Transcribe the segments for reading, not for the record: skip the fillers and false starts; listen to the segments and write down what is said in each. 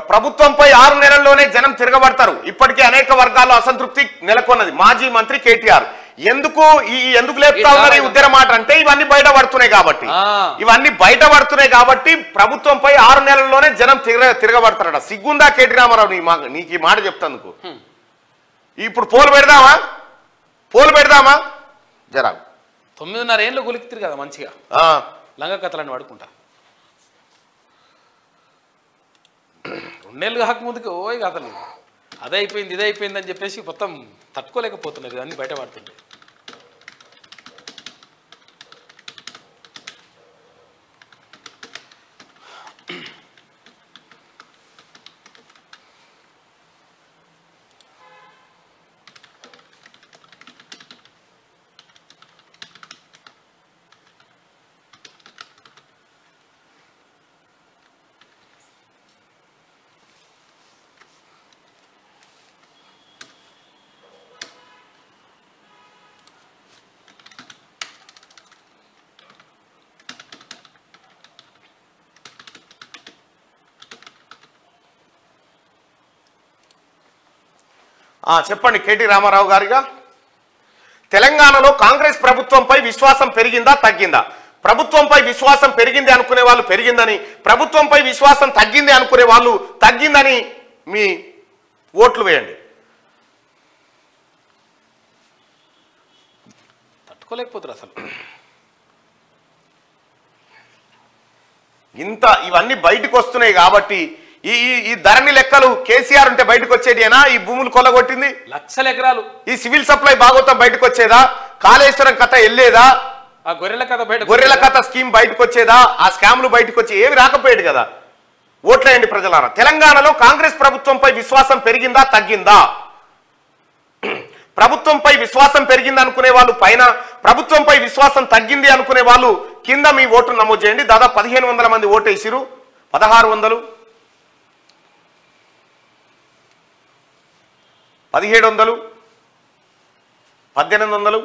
ప్రభుత్వంపై 6 నెలల్లోనే జనం తిరగబడతారు. ఇప్పటికే అనేక వర్గాల్లో అసంతృప్తి నెలకొన్నది. మాజీ మంత్రి కేటీఆర్ ఎందుకు లేపుతా ఉన్నారు ఈ ఉద్యమ మాట అంటే ఇవన్నీ బయటపడుతున్నాయి కాబట్టి ప్రభుత్వంపై 6 నెలల్లోనే జనం తిరగబడతారట. సిగ్గుందా కేటీ రామారావు నీకు ఈ మాట చెప్తాందుకు? ఇప్పుడు పోలు పెడదామా జరా 9.5 ఏళ్ళు గులికితిరు కదా మంచిగా లంగ కథలని వాడుకుంటా. 2 నెలలు కాకముందుకు ఓయ్ కథలు అదే అయిపోయింది ఇదే అయిపోయింది అని చెప్పేసి మొత్తం తట్టుకోలేకపోతున్నారు. ఇవన్నీ బయట పడుతుంది. చెప్పండి కేటీ రామారావు గారిగా. తెలంగాణలో కాంగ్రెస్ ప్రభుత్వంపై విశ్వాసం పెరిగిందా తగ్గిందా? ప్రభుత్వంపై విశ్వాసం పెరిగింది అనుకునే వాళ్ళు పెరిగిందని, ప్రభుత్వంపై విశ్వాసం తగ్గింది అనుకునే వాళ్ళు తగ్గిందని మీ ఓట్లు వేయండి. తట్టుకోలేకపోతారు అసలు. ఇవన్నీ బయటకు వస్తున్నాయి కాబట్టి ఈ ధరణి లెక్కలు కేసీఆర్ ఉంటే బయటకు వచ్చేదేనా? ఈ భూములు కొల్లగొట్టింది 1,00,000 ఎకరాలు. ఈ సివిల్ సప్లై భాగవతం బయటకు వచ్చేదా? కాళేశ్వరం కథ వెళ్ళేదా? ఆ గొర్రెల కథ స్కీమ్ బయటకు వచ్చేదా? ఆ స్కామ్లు బయటకు వచ్చి ఏవి రాకపోయాడు కదా. ఓట్లేయండి ప్రజలారా. తెలంగాణలో కాంగ్రెస్ ప్రభుత్వంపై విశ్వాసం పెరిగిందా తగ్గిందా? ప్రభుత్వంపై విశ్వాసం పెరిగింది అనుకునే వాళ్ళు పైన, ప్రభుత్వంపై విశ్వాసం తగ్గింది అనుకునే వాళ్ళు కింద మీ ఓటు నమోదు చేయండి. దాదాపు 1,500 మంది ఓటు వేసిరు. 1600, 1700, 1800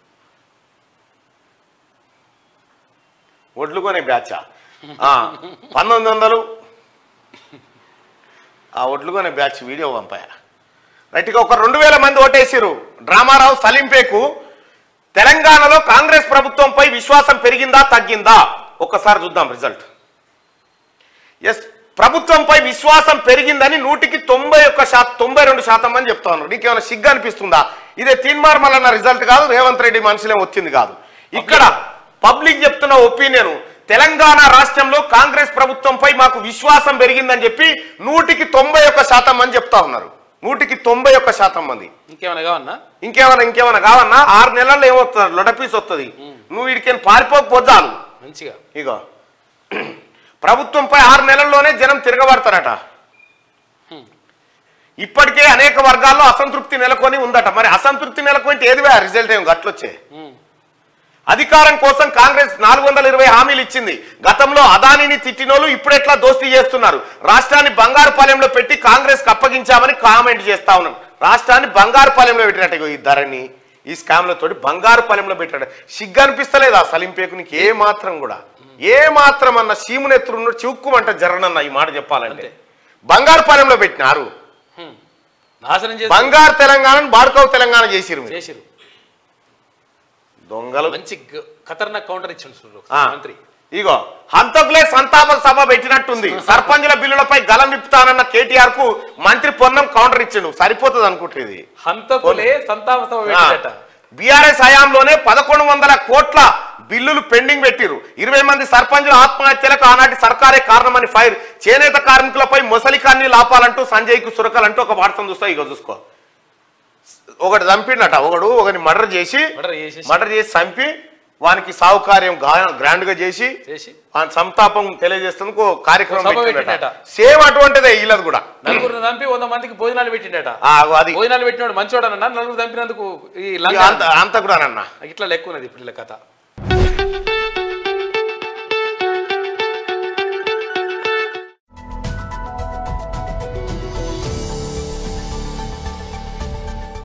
ఓట్లు కొనే బ్యాచా? 1900 ఆ ఓట్లు కొనే బ్యాచ్ వీడియో పంపాయా? రైట్గా ఒక 2000 మంది ఓటేసిరు. డ్రామారావు సలీంపేకు తెలంగాణలో కాంగ్రెస్ ప్రభుత్వంపై విశ్వాసం పెరిగిందా తగ్గిందా? ఒక్కసారి చూద్దాం రిజల్ట్. ఎస్, ప్రభుత్వంపై విశ్వాసం పెరిగిందని 100కి 92% మంది చెప్తా ఉన్నారు. నీకేమైనా సిగ్గు అనిపిస్తుందా? ఇదే తీన్మార్ మల్లన్న రిజల్ట్ కాదు, రేవంత్ రెడ్డి మనసులే వచ్చింది కాదు. ఇక్కడ పబ్లిక్ చెప్తున్న ఒపీనియన్, తెలంగాణ రాష్ట్రంలో కాంగ్రెస్ ప్రభుత్వంపై మాకు విశ్వాసం పెరిగిందని చెప్పి 100కి 91% మంది చెప్తా ఉన్నారు. 100కి 91% మంది. ఇంకేమన్నా కావన్నా? 6 నెలల్లో ఏమవుతుంది? లొడపీస్ వస్తుంది. నువ్వు వీడికి పారిపోకపోతాను మంచిగా. ఇగో ప్రభుత్వంపై 6 నెలల్లోనే జనం తిరగబడతారట. ఇప్పటికే అనేక వర్గాల్లో అసంతృప్తి నెలకొని ఉందట. మరి అసంతృప్తి నెలకొంటే ఏదివే రిజల్ట్ ఏం గట్లొచ్చే? అధికారం కోసం కాంగ్రెస్ 420 హామీలు ఇచ్చింది. గతంలో అదానిని తిట్టినోళ్ళు ఇప్పుడెట్లా దోస్తీ చేస్తున్నారు? రాష్ట్రాన్ని బంగారు పాలెంలో పెట్టి కాంగ్రెస్ కు అప్పగించామని కామెంట్ చేస్తా ఉన్నారు. రాష్ట్రాన్ని బంగారు పాలెంలో పెట్టినట్టు ఈ ధరణి ఈ స్కామ్లతోటి బంగారు పాలెంలో పెట్టాడు. సిగ్గు అనిపిస్తలేదా సలీంపేకు నీకు? ఏ మాత్రం కూడా ఏ మాత్రం అన్న సీమునెత్తురు చివుక్కుమంట జరనన్న ఈ మాట చెప్పాలంటే బంగారు పాలెంలో పెట్టినారు. బంగారు తెలంగాణను బాడుకోవు తెలంగాణ చేసిరు. దొంగలు మంచి ఖతర్నాక్ కౌంటర్ ఇచ్చిండు మంత్రి. ఇగో హంతకులే సంతాప సభ పెట్టినట్టుంది. సర్పంచుల బిల్లులపై గలం విప్పుతానన్న కేటీఆర్ కు మంత్రి పొన్నం కౌంటర్ ఇచ్చిండు. సరిపోతుంది అనుకుంటుంది. హంతకులే సంతాప సభ పెట్టినట. బీఆర్ఎస్ హయాంలోనే 1100 కోట్ల బిల్లులు పెండింగ్ పెట్టిరు. 20 మంది సర్పంచుల ఆత్మహత్యలకు ఆనాటి సర్కారే కారణమని ఫైర్. చేనేత కార్మికులపై మొసలికాన్ని లాపాలంటూ సంజయ్ కు సురకలంటూ ఒక వార్తం చూస్తా. ఇగో చూసుకో. ఒకటి చంపినట, ఒకరిని మర్డర్ చేసి చంపి వానికి సాహుకార్యం గ్రాండ్ గా చేసి సంతాపం తెలియజేస్తేందుకు కార్యక్రమం సేమ్ అటువంటిదే వీళ్ళది కూడా. 4 చంపి 100 మందికి భోజనాలు పెట్టిండట. అది భోజనాలు పెట్టినాడు మంచోడనన్నా. 4 చంపినందుకు అంత కూడా ఇట్లా లెక్క ఉన్నది ఇప్పుడు కథ.